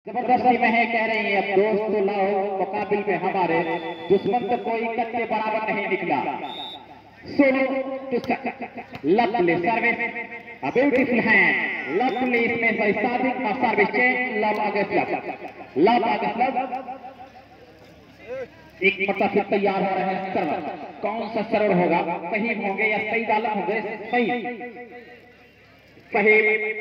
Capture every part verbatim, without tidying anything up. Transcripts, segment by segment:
जबरदस्ती में है कह रही है अब दोस्त तो लाओ मुकाबिल में हमारे दुश्मन तो कोई कच्चे बराबर नहीं निकला। Sonu lovely service a beautiful hand lovely इसमें भाई सादिक का service change love against love love against love एक मतलब फिर तैयार हो रहे हैं सर्वर। कौन सा सर्वर होगा, फहीम होंगे या सईद आलम होंगे? फहीम फहीम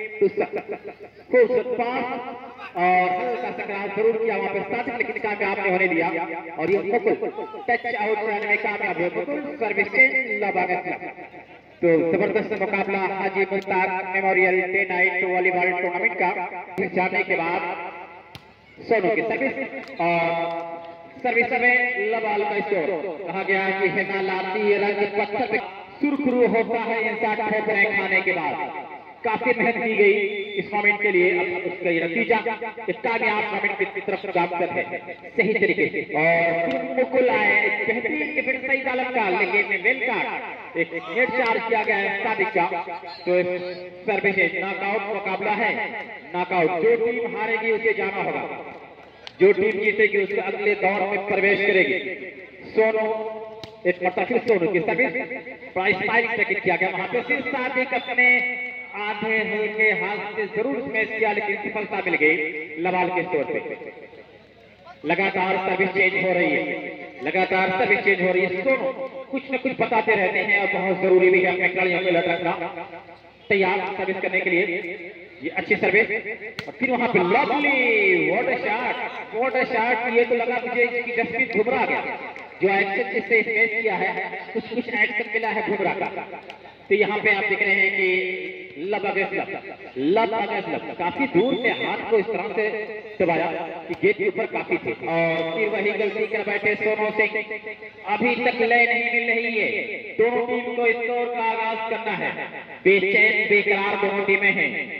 खूब पास और हल्का संग्राम जरूर किया वहां पे सादिक, लेकिन कामयाब नहीं होने दिया और ये मुकुल टच आउट करने में कामयाब हुए। Mukul service change love against love. तो जबरदस्त मुकाबला Haji Mushtaq memorial day night volleyball tournament का जाने के बाद सोनू की सर्विस और सर्विस में लबाल का स्कोर कहा गया कि है लाती रंग पत्थर पे सुरखरू होता है इंसान ठोकरें खाने के बाद। काफी मेहनत की गई इस मोमेंट के लिए, अब उसका ये नतीजा इस कामयाब मोमेंट की तरफ गामजन है सही तरीके से। और मुकुल आए बेहतरीन के फिर सईद आलम का, लेकिन वेल कार्ड एक नेट चार्ज किया गया है सादिक का। तो सर्विस नॉकआउट मुकाबला है, नॉकआउट जो टीम हारेगी उसे जाना होगा, जो टीम जीतेगी उसके अगले दौर में प्रवेश करेगी। सोनू एक मतलब फिर सोनू की सर्विस प्राइस फाइव सेकंड किया गया वहां पे फिर सादिक अपने आधे हल्के हाथ से जरूर स्मैश किया, लेकिन सफलता मिल गई लवाल के स्कोर पे। लगातार सर्विस चेंज हो रही है, लगातार सर्विस चेंज हो रही है। सोनू कुछ न कुछ बताते रहते हैं और बहुत जरूरी भी है अपने खिलाड़ियों को लटकना तैयार सर्विस करने के लिए। ये अच्छी सर्विस और फिर वहां पे lovely what a shot what a shot. ये तो लगा मुझे कि जसप्रीत बुमराह गया जो एक्शन जिससे स्मैश किया है, कुछ कुछ एक्शन मिला है बुमराह का। तो यहाँ पे आप देख रहे हैं कि लब अगेंस्ट लब लब अगेंस्ट लब काफी दूर से हाथ को इस तरह से दबाया कि गेट के ऊपर काफी थे और फिर वही गलती कर बैठे सोनू सिंह। अभी तक लय नहीं मिल रही है, दोनों टीम को स्कोर का आगाज करना है। बेचैन बेकरार दोनों टीमें हैं।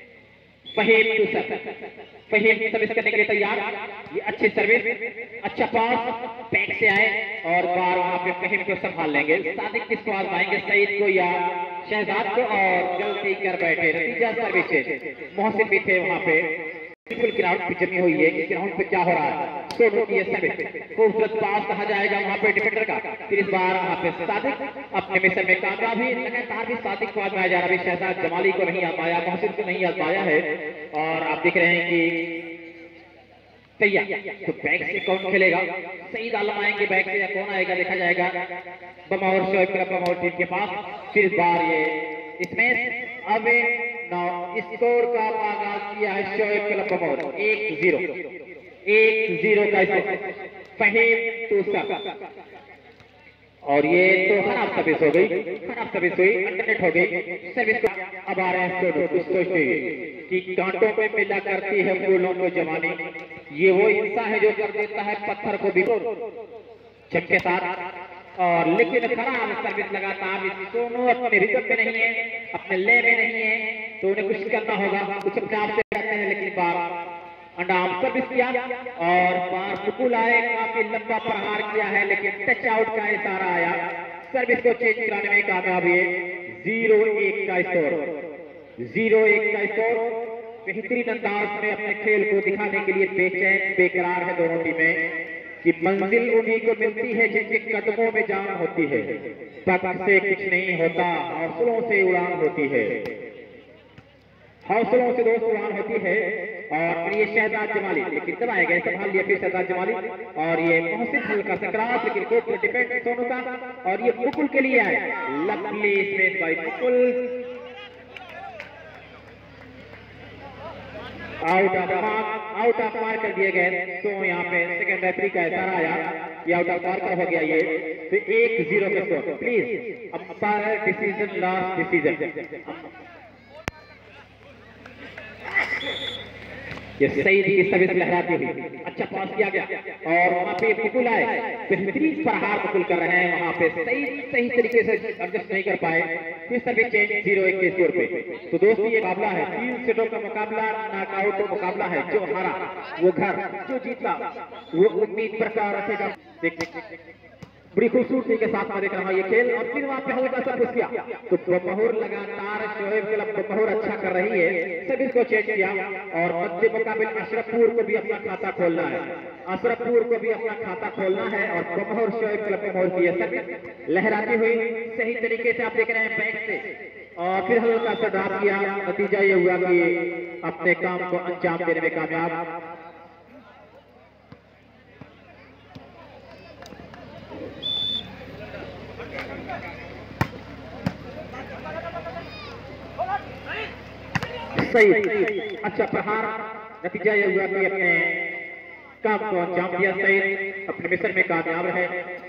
फहीम फहीम सर्विस करने के लिए तैयार। ये अच्छी सर्विस, अच्छा पास बैक से आए और बार वहां पे फहीम को संभाल लेंगे। सादिक किसको आजमाएंगे, सईद को या शहजाद को, और गलती कर बैठे। नतीजा सर्विस मोहसिन भी थे वहां पे। बिल्कुल ग्राउंड पे जमी हुई है कि ग्राउंड पे क्या हो रहा है। सोनू की ये सर्विस खूबसूरत पास कहा जाएगा वहां पे डिफेंडर का। फिर इस बार वहां पे सादिक अपने मिशन में कामयाब ही लगातार भी सादिक को आजमाया जा रहा है। शहजाद जमाली को नहीं आजमाया, मोहसिन को नहीं आजमाया है। और आप देख रहे हैं कि तैयार तो बैक से कौन खेलेगा, सईद आलम आएंगे बैक से या कौन आएगा देखा जाएगा। बमौर शोएब क्लब बमौर टीम के पास फिर इस बार ये इसमें अब स्कोर का आगाज किया है शोएब क्लब बमौर। एक जीरो एक जीरो का स्कोर फहीम टूसा। और ये तो खराब सर्विस हो गई, खराब सर्विस हुई, अंडरनेट हो गई सर्विस को। अब आ रहे हैं सोनू, कुछ सोचते कि कांटों में मिला करती है फूलों को जवानी। ये वो इंसान है जो कर देता है पत्थर को भिगो छक के साथ। और लेकिन खराब सर्विस लगातार सोनू अपने रिदम में नहीं है, अपने ले में नहीं है, तो उन्हें कुछ करना होगा। कुछ अपने आप से करते हैं, लेकिन बार अंडाम सर्विस किया और बार मुकुल आए, काफी लंबा प्रहार किया है, लेकिन टच आउट का इशारा आया। सर्विस को चेंज कराने में कामयाब हुए। जीरो एक का स्कोर जीरो एक का स्कोर। बेहतरीन अंदाज में अपने खेल को दिखाने के लिए बेचैन बेकरार है दोनों टीमें कि मंजिल उन्हीं को मिलती है जिनके कदमों में जान होती है। पग से कुछ नहीं होता, हौसलों से उड़ान होती है, हौसलों से दोस्त उड़ान होती है। और ये शहजाद जमाली, लेकिन दबाए गए, संभाल लिया फिर शहजाद जमाली। और ये मोहसिन हल्का संक्रांत, लेकिन कोर्ट में डिफेंड सोनू का। और ये मुकुल के लिए आए, lovely space by Mukul. Out of mark out of mark कर दिए गए। तो यहाँ पे सेकंड रेफरी का इशारा आया, ये आउट ऑफ मार्क हो गया। ये तो एक जीरो का score. Please umpire decision, last decision. ये सईद की सर्विस लहराती हुई, अच्छा पास किया गया और वहां पे मुकुल आए, बेहतरीन प्रहार मुकुल कर रहे हैं वहां पे। सही सही तरीके से एडजस्ट नहीं कर पाए, फिर सर्विस चेंज जीरो एक के स्कोर पे। तो दोस्तों ये मुकाबला है, तीन सेटों का मुकाबला, नॉकआउट का मुकाबला है। जो हारा वो घर, जो जीता वो उम्मीद प्रकार रखेगा। बड़ी खूबसूरती के साथ में देख रहा है ये खेल। और फिर वहां पे हल्का सा पुश किया तो बमहोर लगातार शोएब क्लब बमहोर अच्छा कर रही है, सभी को चेक किया। और मध्य मुकाबिल अशरफपुर को भी अपना खाता खोलना है, अशरफपुर को भी अपना खाता खोलना है। और बमहोर शोएब क्लब बमहोर की सर्विस लहराती हुई सही तरीके से आप देख रहे हैं बैक से, और फिर हल्का सा ड्रॉप किया। नतीजा ये हुआ कि अपने काम को अंजाम देने में कामयाब। सही अच्छा प्रहार, नतीजा यह हुआ कि अपने काम को अंजाम दिया, सही अपने मिशन में कामयाब है।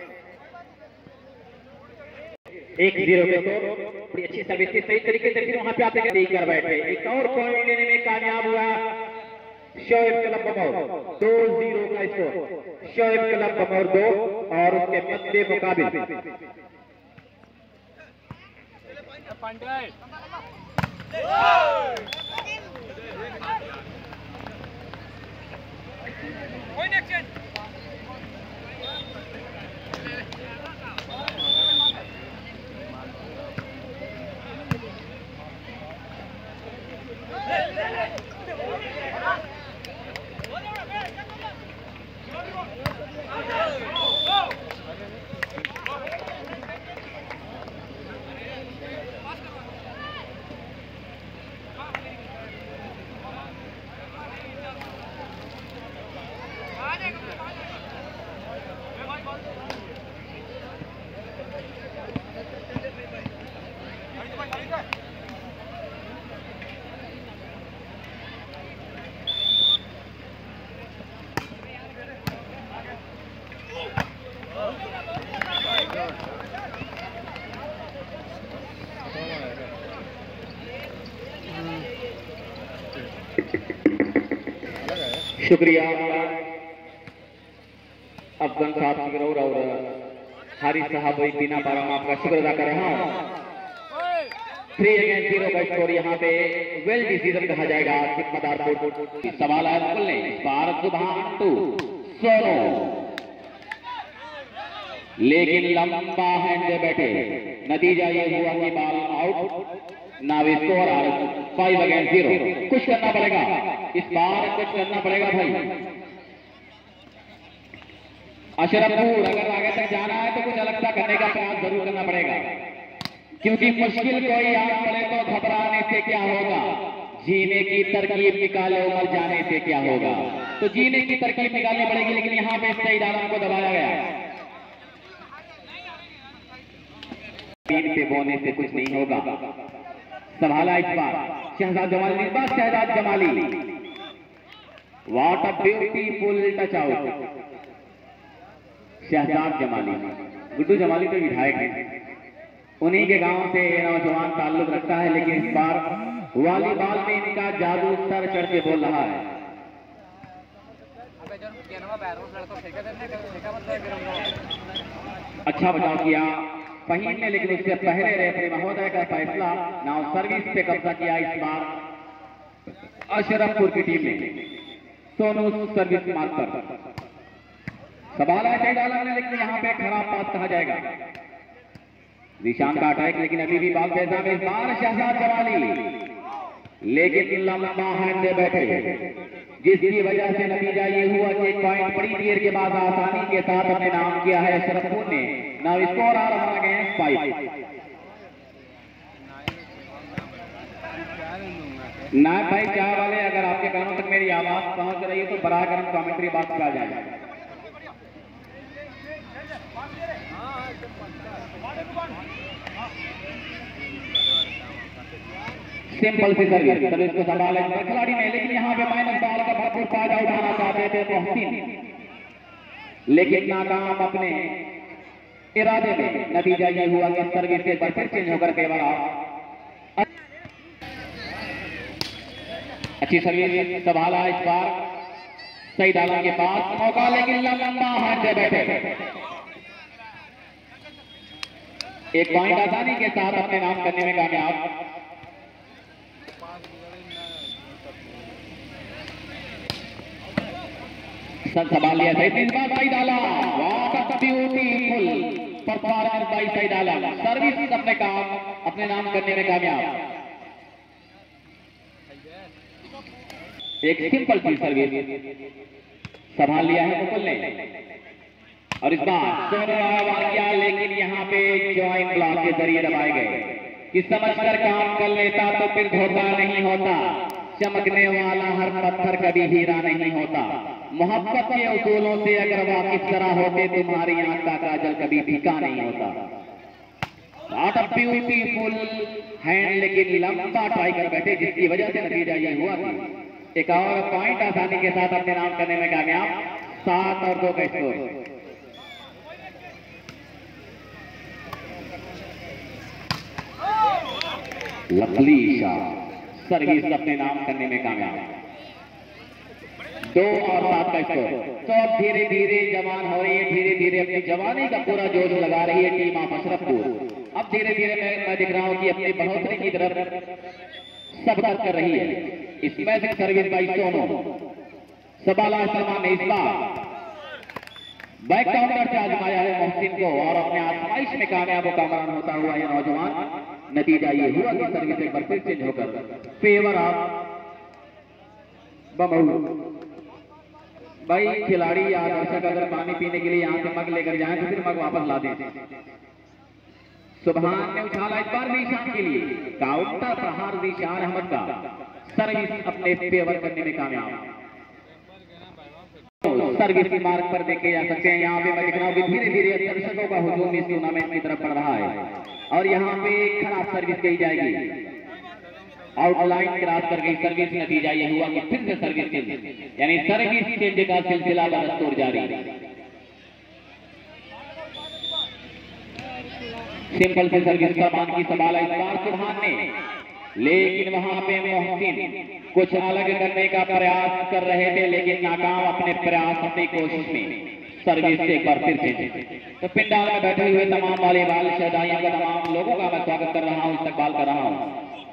एक जीरो के स्कोर, बड़ी अच्छी सर्विस थी, सही तरीके से फिर वहां पे आते कर बैठे। एक और पॉइंट लेने में कामयाब हुआ शोएब क्लब बमहोर, दो जीरो का स्कोर, शोएब क्लब बमहोर दो और उसके मध्य मुकाबिल शुक्रिया अफगान साहब सिगरौर और हारिस साहब बिना बारा में आपका शुक्र अदा कर रहा हूँ। थ्री अगेंस्ट जीरो का स्कोर यहाँ पे वेल डिसीजन कहा जाएगा। सवाल आया बोलने भारत सुबह टू सोनो, लेकिन लंबा हैंड दे बैठे। नतीजा ये हुआ कि ball out, now score five against zero. कुछ करना पड़ेगा इस बार, कुछ करना पड़ेगा भाई। अशरफपुर अगर आगे तक जाना है तो कुछ अलग सा करने का प्रयास जरूर करना पड़ेगा, क्योंकि मुश्किल कोई याद पड़े तो घबराने से क्या होगा, जीने की तरकीब निकालो, मर जाने से क्या होगा। तो जीने की तरकीब निकालनी पड़ेगी, लेकिन यहाँ पे सईद आलम को दबाया गया। तीन पे बोने से कुछ नहीं होगा। संभाला इस बार शहजाद जमाली, इस बार Shahzad Jamali. What a beautiful touch out, Shahzad Jamali. Guddu Jamali तो विधायक है, उन्हीं के गांव से नौजवान ताल्लुक रखता है, लेकिन इस बार वॉलीबॉल में इनका जादू सर चढ़ के बोल रहा है। अच्छा बचाव किया फहीम ने, लेकिन उससे पहले रेफरी महोदय का फैसला नाउ सर्विस पे कब्जा किया इस बार अशरफपुर की टीम ने। सोनू सर्विस मार्क पर सवाल है डाला ने, लेकिन यहाँ पे खराब पास कहा जाएगा। निशान का अटैक, लेकिन अभी भी बाल पैसा में इस बार शहजाद जवाली, लेकिन लंबा हैंड दे बैठे, जिसकी वजह से नतीजा ये हुआ कि एक पॉइंट बड़ी देर के बाद आसानी के साथ अपने नाम किया है अशरफपुर ने। नाउ स्कोर आ रहा है फाइव। ना भाई चाय वाले, अगर आपके कानों तक मेरी आवाज पहुंच रही है तो बड़ा गर्म कमेंट्री बात आ जाए। सिंपल सी सर्विस, सर्विस को संभाले खिलाड़ी ने, लेकिन यहाँ पे माइनस बॉल का भरपूर फायदा उठाना चाहते थे मोहसिन, लेकिन नाकाम अपने इरादे में। नतीजा ये हुआ कि सर्विस के पर फिर चेंज होकर के बड़ा अच्छी सर्विस संभाला इस बार सईद आलम के पास मौका, लेकिन लंबा हाथ से बैठे। एक पॉइंट आसानी के साथ अपने नाम करने में कामयाब। संभाल लिया सही, तीन बार Saeed Alam, beautiful performance by Saeed Alam. Service अपने काम अपने नाम करने में कामयाब। एक सिंपल सी सर्विस संभाल लिया है मुकुल ने और इस बार सोनवा किया, लेकिन यहाँ पे ज्वाइंट ब्लॉक के जरिए दबाए गए कि समझकर काम कर लेता तो फिर धोखा नहीं होता। चमकने वाला हर पत्थर कभी हीरा नहीं होता। मोहब्बत के उसूलों से अगर वाकिफ जरा होते तुम्हारी आंख का काजल कभी फीका नहीं होता। व्हाट अ ब्यूटीफुल हैंड, लेकिन लंबा ट्राई कर बैठे जिसकी वजह से नतीजा ये हुआ कि एक और पॉइंट आसानी के साथ अपने नाम करने में कामयाब। सात और दो का स्कोर। लवली शॉट सर्विस अपने नाम करने में कामयाब। दो और सात का स्कोर। तो अब धीरे धीरे जवान हो रही है, धीरे धीरे अपनी जवानी का पूरा जोश लगा रही है टीम ऑफ अशरफपुर। अब धीरे धीरे मैं, मैं दिख रहा हूं कि अपनी बढ़ोतरी की तरफ सब कर रही है। इस magic service by Sonu. Sabala Salman ने इस बार बैक काउंटर से आजमाया है मोहसिन को और अपने आजमाइश में कामयाब कामरान होता हुआ यह नौजवान। नतीजा ये हुआ कि सर्विस एक बार फिर चेंज होकर फेवर ऑफ बमऊ। भाई खिलाड़ी या दर्शक अगर पानी पीने के लिए यहाँ से मग लेकर जाएं तो फिर मग वापस ला दें। सुबहान ने उछाला इस बार रीशान के लिए। काउंटर प्रहार रीशान अहमद का। सर्विस अपने फेवर करने में कामयाब। सर्विस की मार्ग पर देखे जा सकते हैं। यहाँ पे मैं दिख रहा हूँ कि धीरे धीरे दर्शकों का हुजूम इस टूर्नामेंट की तरफ बढ़ रहा है और यहाँ पे खराब सर्विस कही जाएगी। आउटलाइन क्रॉस कर गई सर्विस। नतीजा ये हुआ कि फिर से सर्विस चेंज, यानी सर्विस चेंज का सिलसिला बरसतूर जारी। सिंपल से सर्विस सलमान की संभाला इस बार सुभान ने, लेकिन वहां पे मोहसिन कुछ अलग करने का प्रयास कर रहे थे लेकिन नाकाम अपने प्रयास अपनी कोशिश में। सर्विस एक बार फिर से। तो पिंडाल में बैठे हुए तमाम वॉलीबॉल शहदाइयों का तमाम लोगों का मैं स्वागत कर रहा हूं, इस्तकबाल कर रहा हूं।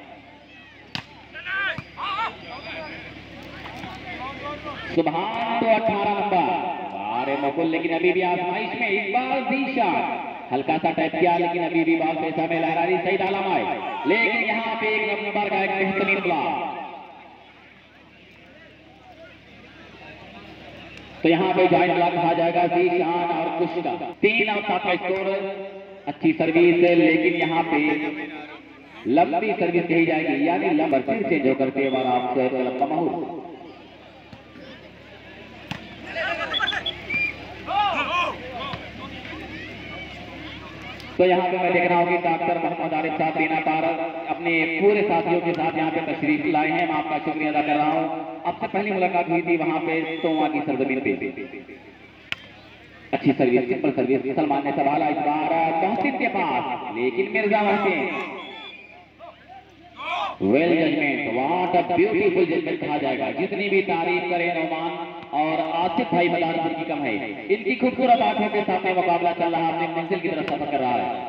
सुभान तो अठारह नंबर। अरे मुकुल लेकिन अभी भी आजमाइश में एक बार दिशा हल्का सा टैप किया लेकिन अभी भी बॉल पैसा में लहरा रही। सईद आलम आए लेकिन यहाँ पे एक नंबर का एक बेहतरीन ब्लॉक। तो यहाँ पे जॉइंट ब्लॉक कहा जाएगा जीशान और कुश का। तीन और सात का स्कोर। अच्छी सर्विस है लेकिन यहाँ पे लंबी सर्विस कही जाएगी, यानी लंबर फिर चेंज होकर के बार आप कमाऊ। तो यहाँ पे मैं देख रहा हूँ कि डॉक्टर मोहम्मद आरिफ साहब बीना पार अपने पूरे साथियों के साथ यहाँ पे तशरीफ लाए हैं। मैं आपका शुक्रिया अदा कर रहा हूँ। आपसे पहली मुलाकात हुई थी वहाँ पे सोमा की सरजमीन पे। अच्छी सर्विस, सिंपल सर्विस। सलमान ने सवाला इस बार मोहसिन के पास, लेकिन Mirza Mohsin well judgement. What a beautiful judgement कहा जाएगा। जितनी भी तारीफ करें नौमान और आसिफ भाई मैदान की कम है। इनकी खूबसूरत आंखों के सामने मुकाबला चल रहा है, अपनी मंजिल की तरफ सफर कर रहा है।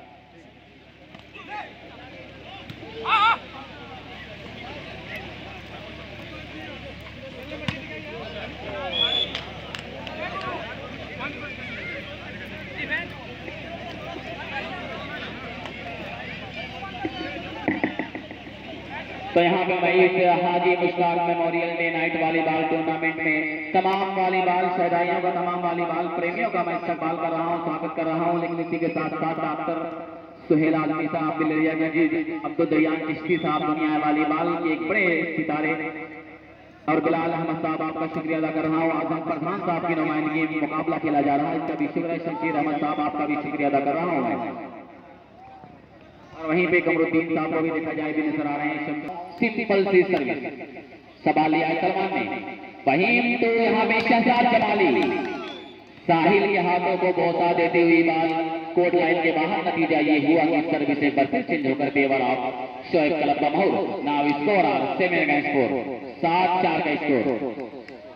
तो यहाँ पे मैं इस Haji Mushtaq memorial day night volleyball tournament में तमाम वॉलीबॉल शहदाइयों का, तमाम वॉलीबॉल प्रेमियों का मैं इस्तकबाल कर रहा हूँ, स्वागत कर रहा हूँ। लेकिन इसी के साथ साथ डॉक्टर सुहेल आलमी साहब, बिलरिया मजीद, अब्दुल चिश्ती साहब, दुनिया वॉलीबॉल के एक बड़े सितारे, और बिलाल अहमद साहब आपका शुक्रिया अदा कर रहा हूँ। आजम फरहान साहब की नुमाइंदगी में मुकाबला खेला जा रहा है, इसका भी शुक्र है। शमशीर अहमद साहब आपका भी शुक्रिया अदा कर रहा हूँ मैं। और वहीं पे कमरुद्दीन साहब को भी देखा जाए भी नजर आ रहे हैं। सिंपल सी सर्विस सवाल लिया सलमान ने। फहीम तो हमेशा साथ जमाली साहिल के हाथों को बोसा देती हुई बाल कोर्ट लाइन के बाहर। नतीजा ये हुआ कि सर्विस एक बार फिर चेंज होकर फेवर ऑफ शोएब क्लब का माहौल। नाउ स्कोर और सेमी का स्कोर सात चार का स्कोर।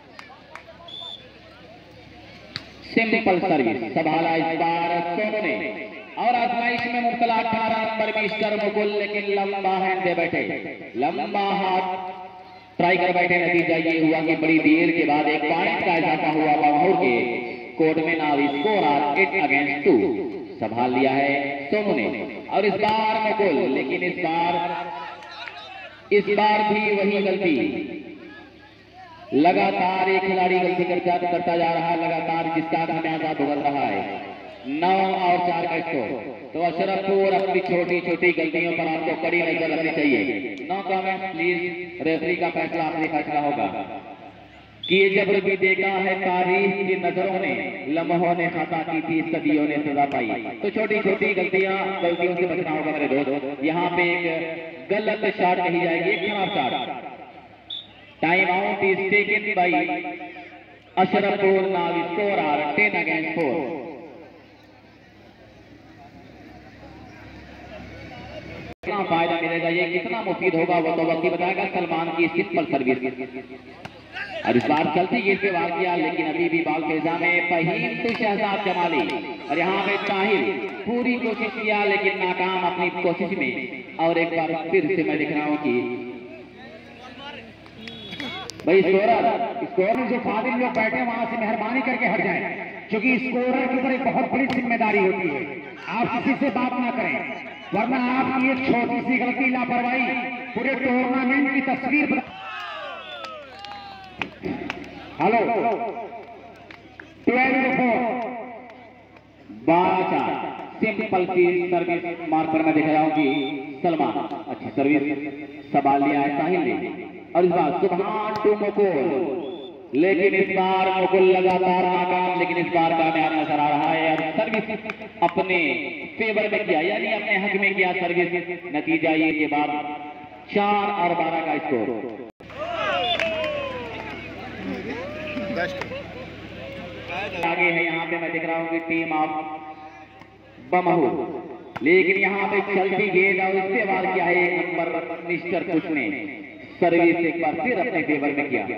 सिंपल सर्विस संभाला इस बार सोनू ने और आजमाइश में मुब्तला अठारह नंबर मिस्टर मुकुल, लेकिन लंबा हैंड दे बैठे, लंबा हाथ ट्राई कर बैठे। नतीजा ये हुआ कि बड़ी देर के बाद एक पॉइंट का इजाफा हुआ माहौल के कोर्ट में now score are eight against two. संभाल लिया है सोनू ने और इस बार मुकुल, लेकिन इस बार इस बार भी वही गलती। लगातार एक खिलाड़ी गलती करता करता जा रहा है, लगातार जिसका खामियाजा भुगत रहा है। नौ और चार का स्कोर। तो अशरफपुर अपनी छोटी छोटी गलतियों पर आपको कड़ी नजर रखनी चाहिए। नो कमेंट प्लीज, रेफरी का फैसला आखिरी फैसला होगा कि ये जबर भी देखा है तारीख की नजरों ने, लम्हों ने खता की थी, सदियों ने सजा पाई। तो छोटी छोटी गलतियां गलतियों से बचना होगा मेरे दोस्त। यहाँ पे एक गलत शॉट कही जाएगी, एक खराब shot. Time out is taken by Ashrafpur. Now score are ten against four. कितना फायदा मिलेगा, ये कितना मुफीद होगा वो तो वक्त ही बताएगा। सलमान की सिंपल सर्विस और इस बार चलती गेंद पे वार किया, लेकिन अभी भी बॉल फेजा में फहीम तो शहजाद जमाली। और यहाँ पे ताहिर पूरी कोशिश किया लेकिन नाकाम अपनी कोशिश में। और एक बार फिर से मैं दिख रहा हूँ कि भाई स्कोरर स्कोरर जो फादिल लोग बैठे हैं वहां से मेहरबानी करके हट जाएं, क्योंकि स्कोरर के ऊपर एक बहुत बड़ी जिम्मेदारी होती है। आप किसी से बात ना करें, वरना आपकी एक छोटी सी गलती, लापरवाही पूरे टूर्नामेंट की तस्वीर बना। हेलो ट्वेल्व फोर बारह चार सिंपल की सर्विस मार पर मैं देख रहा हूं कि सलमान अच्छी सर्विस संभाल लिया है साहिल ने। और इस बार सुभान टू मुकुल, लेकिन इस बार मुकुल लगातार नाकाम, लेकिन इस बार कामयाब नजर आ रहा है। और सर्विस अपने फेवर में किया, यानी अपने हक में किया सर्विस। नतीजा ये के बाद चार और बारह का स्कोर। आगे है यहाँ पे मैं देख रहा हूँ कि टीम ऑफ बमहू, लेकिन यहाँ पे चलती गेंद और इसके बाद क्या है एक नंबर मिस्टर कुछ ने सर्विस एक बार फिर अपने फेवर में किया।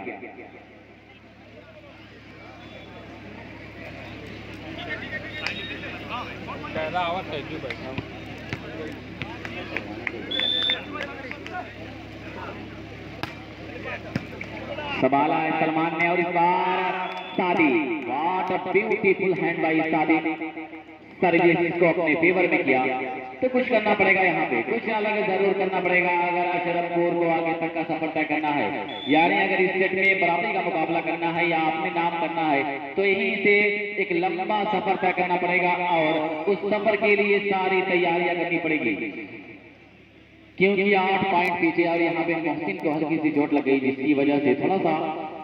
संभाला है सलमान ने और इस बार Sadi, what a beautiful hand by Sadi. Service को अपने फेवर में किया। तो कुछ करना पड़ेगा यहाँ पे, कुछ अलग जरूर करना पड़ेगा अगर अशरफपुर को आगे तक का सफर तय करना है। यानी अगर इस सेट में बराबरी का मुकाबला करना है या अपने नाम करना है तो यहीं से एक लंबा सफर तय करना पड़ेगा और उस सफर के लिए सारी तैयारियां करनी पड़ेगी, क्योंकि आठ पॉइंट पीछे। और यहाँ पे मोहसिन को हल्की सी चोट लग गई, जिसकी वजह से थोड़ा सा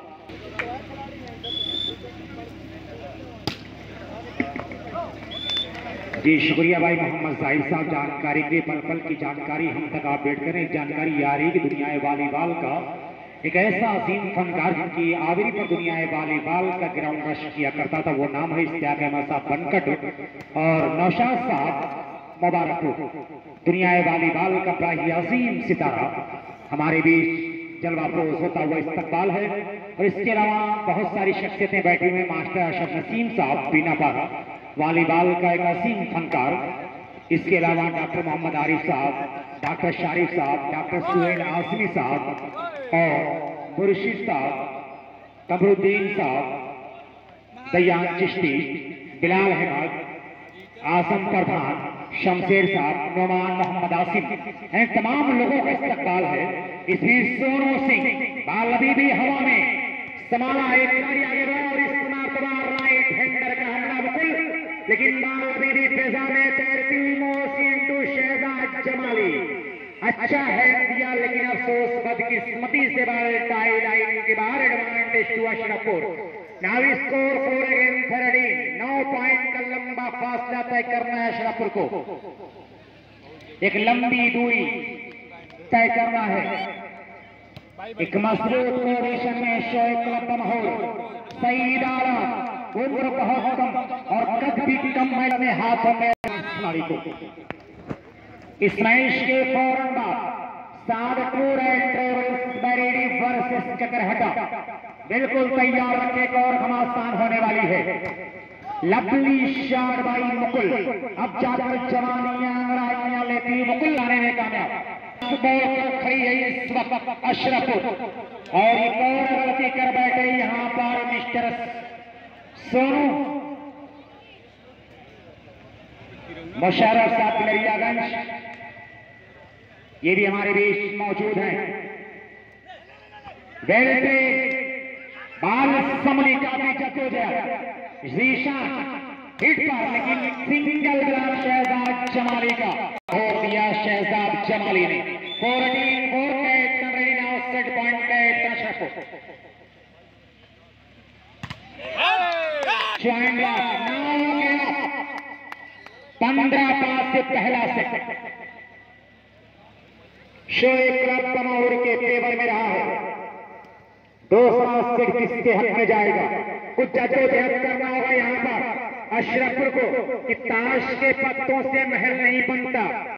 जी शुक्रिया भाई मोहम्मद जाहिद साहब, जानकारी के पल पल की जानकारी हम तक अपडेट करें। जानकारी आ रही कि दुनिया वॉलीबॉल का एक ऐसा अजीम फनकार जिनकी आवरी पर दुनिया वॉलीबॉल का ग्राउंड रश किया करता था, वो नाम है इश्तियाक अहमद साहब बनकट और नौशाद साहब मुबारकपुर। दुनिया वॉलीबॉल का बड़ा ही अजीम सितारा हमारे बीच जलवा फरोज होता हुआ इस्तकबाल है। और इसके अलावा बहुत सारी शख्सियतें बैठी हुई, मास्टर अशरफ नसीम साहब बीना पर वॉलीबॉल का एक असीम फनकार। इसके अलावा डॉक्टर मोहम्मद आरिफ साहब, डॉक्टर शारिफ साहब, डॉक्टर सुहेल आसमी साहब और मुर्शिद साहब, कमरुद्दीन साहब, दयान चिश्ती, बिलाल अहमद, आसम प्रधान, शमशेर साहब, नोमान मोहम्मद आसिफ, इन तमाम लोगों का इस्तकबाल है। इसमें सोनू सिंह बाल अभी भी हवा में संभाला, एक खिलाड़ी आगे बढ़ा और इस मरतबा राइट हैंडर का हमला मुकुल, लेकिन बाल अभी भी फेजा में तैरती मोहसिन टू शहजाद जमाली। अच्छा है दिया, लेकिन अफसोस बदकिस्मती से बाहर टाई लाइन के बाहर advantage to Ashrafpur. Now score four against thirteen. नौ पॉइंट का लंबा फासला तय करना है अशरफपुर को, एक लंबी दूरी तय करना है। एक मजबूत कोऑर्डिनेशन में शोएब क्लब माहौल सईद आलम, उम्र बहुत कम और कद भी कम है अपने हाथों में खिलाड़ी को। इस मैच के फौरन बाद Sadpur and travels Bareilly versus Chakarhata बिल्कुल तैयार रखे और घमासान होने वाली है। लवली शॉट बाई मुकुल, अब जाकर जवानियां अंगड़ाइयां लेती मुकुल लाने में कामयाब। खड़ी है इस वक्त अशरफपुर और एक और गलती कर बैठे यहाँ पर मिस्टर सोनू मुशर्रफ साहब पिलरियागंज ये भी हमारे बीच मौजूद हैं। बाल समली का भी जद्दोजहद जीशान हिट पर, लेकिन सिंगल ग्राम शहजाद जमाली का और दिया शहजाद जमाली ने। Fourteen four cat now set point cat तशरफ पंद्रह पास से पहला सेट शोएब क्लब कमाऊर के फेवर में रहा है। दूसरा सेट किसके हक में जाएगा? कुछ जद्दोजहद करना होगा यहाँ पर अशरफपुर को कि ताश के पत्तों से महल नहीं बनता।